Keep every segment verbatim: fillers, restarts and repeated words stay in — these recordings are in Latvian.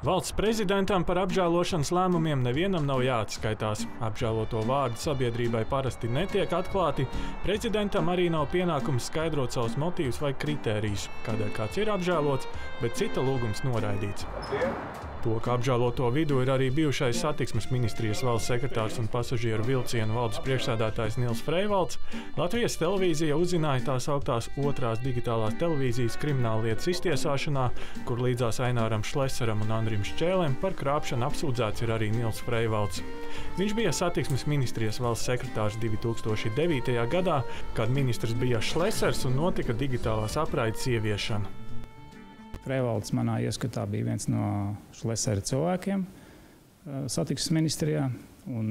Valsts prezidentam par apžēlošanas lēmumiem nevienam nav jāatskaitās. Apžēloto vārdu sabiedrībai parasti netiek atklāti. Prezidentam arī nav pienākums skaidrot savus motīvus vai kritērijus, kādēļ kāds ir apžēlots, bet cita lūgums noraidīts. To, ka apžēloto vidū ir arī bijušais satiksmes ministrijas valsts sekretārs un pasažieru vilcienu valdes priekšsēdētājs Nils Freivalds, Latvijas televīzija uzzināja tās augtās otrās digitālās televīzijas krimināllietas iztiesāšanā, kur līdzās Aināram Šleseram un Andrim Šķēlem par krāpšanu apsūdzēts ir arī Nils Freivalds. Viņš bija satiksmes ministrijas valsts sekretārs divi tūkstoši devītajā gadā, kad ministrs bija Šlesers un notika digitālās apraides ieviešana. Freivalds manā ieskatā bija viens no Šlesera cilvēkiem satiksmes ministrijā. Un,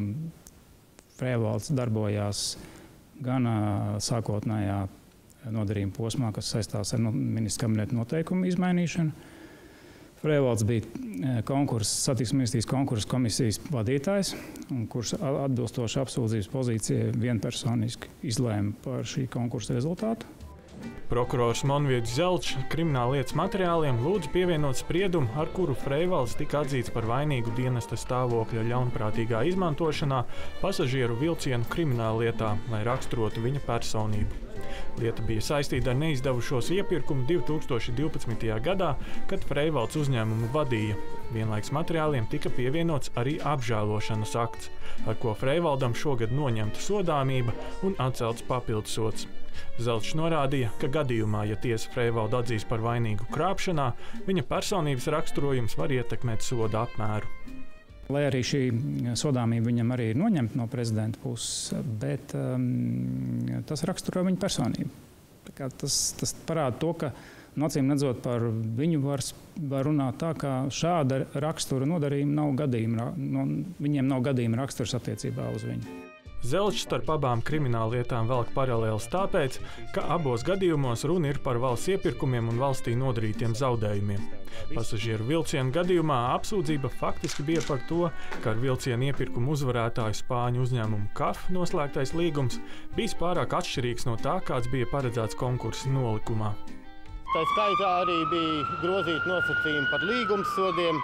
uh, Freivalds darbojās gan uh, sākotnējā nodarījuma posmā, kas saistās ar no, ministra kabineta noteikumu izmainīšanu. Freivalds bija konkursa, satiksmes ministrijas konkursa komisijas vadītājs, un kurš atbilstoši apsūdzības pozīcijai vienpersoniski izlēma par šī konkursa rezultātu. Prokurors Monvietis Zelčs krimināllietas materiāliem lūdza pievienot spriedumu, ar kuru Freivalds tika atzīts par vainīgu dienesta stāvokļa ļaunprātīgā izmantošanā pasažieru vilcienu krimināllietā, lai raksturotu viņa personību. Lieta bija saistīta ar neizdevušos iepirkumu divi tūkstoši divpadsmitajā gadā, kad Freivalds uzņēmumu vadīja. Vienlaiks materiāliem tika pievienots arī apžēlošanas akts, ar ko Freivaldam šogad noņemta sodāmība un atcelts papildsods. Zelčs norādīja, ka gadījumā, ja tiesa Freivaldu atzīs par vainīgu krāpšanā, viņa personības raksturojums var ietekmēt soda apmēru. Lai arī šī sodāmība viņam arī ir noņemta no prezidenta puses, bet um, tas raksturo viņa personību. Tā kā tas, tas parāda to, ka acīm redzot par viņu var, var runāt tā, ka šāda rakstura nodarījuma nav gadījuma, no, viņiem nav gadījuma raksturs attiecībā uz viņu. Zelčs starp abām krimināllietām velk paralēlus tāpēc, ka abos gadījumos runa ir par valsts iepirkumiem un valstī nodarītiem zaudējumiem. Pasažieru vilcienu gadījumā apsūdzība faktiski bija par to, ka ar vilcienu iepirkumu uzvarētāju spāņu uzņēmumu K A F noslēgtais līgums bijis pārāk atšķirīgs no tā, kāds bija paredzēts konkursa nolikumā. Tā skaitā arī bija grozīti nosacījumi par līgumsodiem,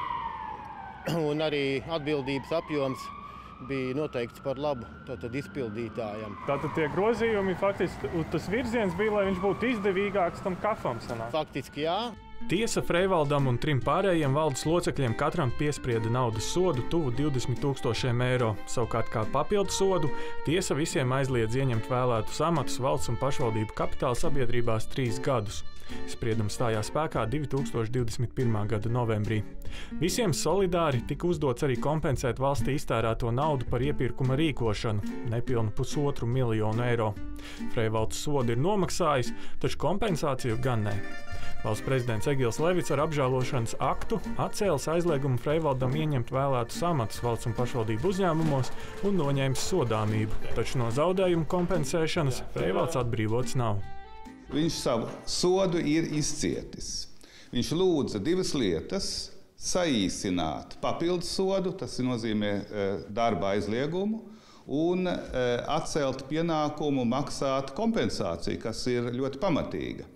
un arī atbildības apjoms bija noteikts par labu tātad izpildītājam. Tātad tie grozījumi faktiski, tas virziens bija, lai viņš būtu izdevīgāks tam kafam sanāk? Faktiski jā. Tiesa Freivaldam un trim pārējiem valdes locekļiem katram piesprieda naudas sodu tuvu divdesmit tūkstošiem eiro. Savukārt kā papildu sodu tiesa visiem aizliedz ieņemt vēlētus amatus valsts un pašvaldību kapitāla sabiedrībās trīs gadus. Spriedums stājās spēkā divi tūkstoši divdesmit pirmā gada novembrī. Visiem solidāri tika uzdots arī kompensēt valstī iztērēto naudu par iepirkuma rīkošanu – nepilnu pusotru miljonu eiro. Freivalds sodu ir nomaksājis, taču kompensāciju gan ne. Valsts prezidents Egils Levits ar apžēlošanas aktu atcēlis aizliegumu Freivaldam ieņemt vēlētus amatus valsts un pašvaldību uzņēmumos un noņēmis sodāmību, taču no zaudējumu kompensēšanas Freivalds atbrīvots nav. Viņš savu sodu ir izcietis. Viņš lūdza divas lietas – saīsināt papildus sodu, tas nozīmē darba aizliegumu, un atcelt pienākumu maksāt kompensāciju, kas ir ļoti pamatīga.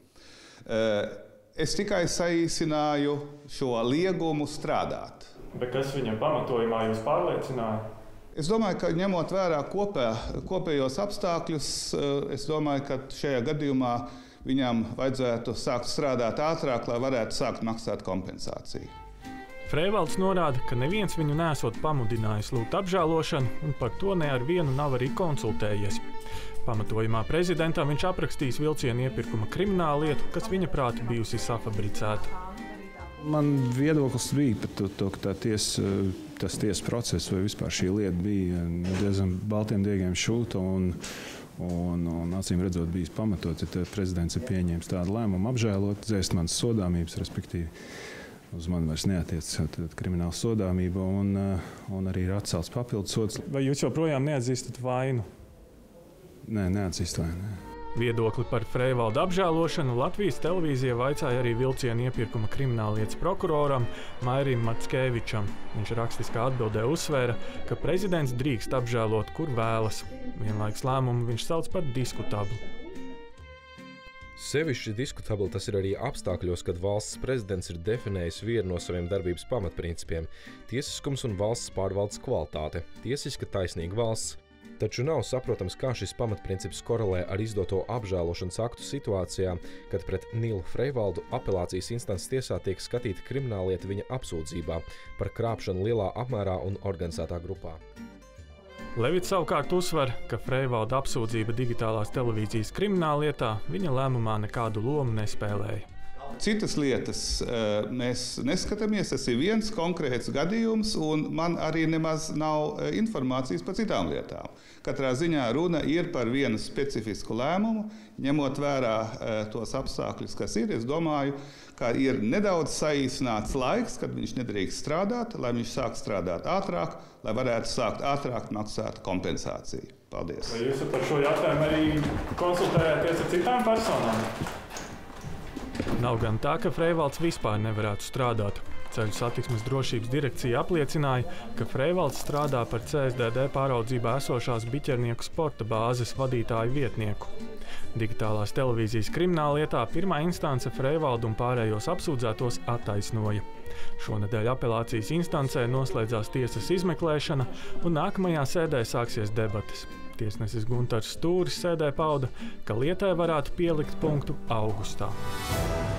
Es tikai saīsināju šo liegumu strādāt. Bet kas viņam pamatojumā jūs pārliecināja? Es domāju, ka ņemot vērā kopē, kopējos apstākļus, es domāju, ka šajā gadījumā viņam vajadzētu sākt strādāt ātrāk, lai varētu sākt maksāt kompensāciju. Freivalds norāda, ka neviens viņu nesot pamudinājis lūgt apžēlošanu, un par to ne ar vienu nav arī konsultējies. Pamatojumā prezidentam viņš aprakstījis vilcienu iepirkuma krimināllietu, kas viņa prāti bijusi safabricēta. Man viedoklis bija par to, to ka tā ties, tas tiesas process vai vispār šī lieta bija diezgan baltiem diegiem šūta un, un, un acīm redzot bijis pamatots, ja prezidents ir pieņēmis tādu lēmumu apžēlot, dzēst manas sodāmības, respektīvi uz mani vairs neatiecas krimināla sodāmība un, un arī ir atcelts papildus sods. Vai jūs joprojām neatzīstat vainu? Nē, neatzīst vainu. Viedokli par Freivalda apžēlošanu Latvijas televīzija vaicāja arī vilcienu iepirkuma krimināllietas prokuroram Mairim Mackevičam. Viņš rakstiskā atbildē uzsvēra, ka prezidents drīkst apžēlot, kur vēlas. Vienlaikus lēmumu viņš sauc par diskutablu. Sevišķi diskutabli tas ir arī apstākļos, kad valsts prezidents ir definējis vienu no saviem darbības pamatprincipiem – tiesiskums un valsts pārvaldes kvalitāte, tiesiska taisnīga valsts. Taču nav saprotams, kā šis pamatprincips korelē ar izdoto apžēlošanas aktu situācijā, kad pret Nilu Freivaldu apelācijas instances tiesā tiek skatīta krimināllieta viņa apsūdzībā par krāpšanu lielā apmērā un organizētā grupā. Levits savukārt uzsver, ka Freivalda apsūdzība digitālās televīzijas krimināllietā viņa lēmumā nekādu lomu nespēlēja. Citas lietas mēs neskatāmies, tas ir viens konkrēts gadījums, un man arī nemaz nav informācijas par citām lietām. Katrā ziņā runa ir par vienu specifisku lēmumu, ņemot vērā tos apstākļus, kas ir. Es domāju, ka ir nedaudz saīsināts laiks, kad viņš nedrīkst strādāt, lai viņš sāk strādāt ātrāk, lai varētu sākt ātrāk maksāt kompensāciju. Paldies! Vai jūs par šo jautājumu arī konsultējāties ar citām personām? Nav gan tā, ka Freivalds vispār nevarētu strādāt. Ceļu satiksmes drošības direkcija apliecināja, ka Freivalds strādā par C S D D pāraudzībā esošās Biķernieku sporta bāzes vadītāju vietnieku. Digitālās televīzijas krimināllietā pirmā instance Freivaldu un pārējos apsūdzētos attaisnoja. Šonedēļ apelācijas instancē noslēdzās tiesas izmeklēšana, un nākamajā sēdē sāksies debates. Tiesnesis Guntars Stūris sēdē pauda, ka lietai varētu pielikt punktu augustā.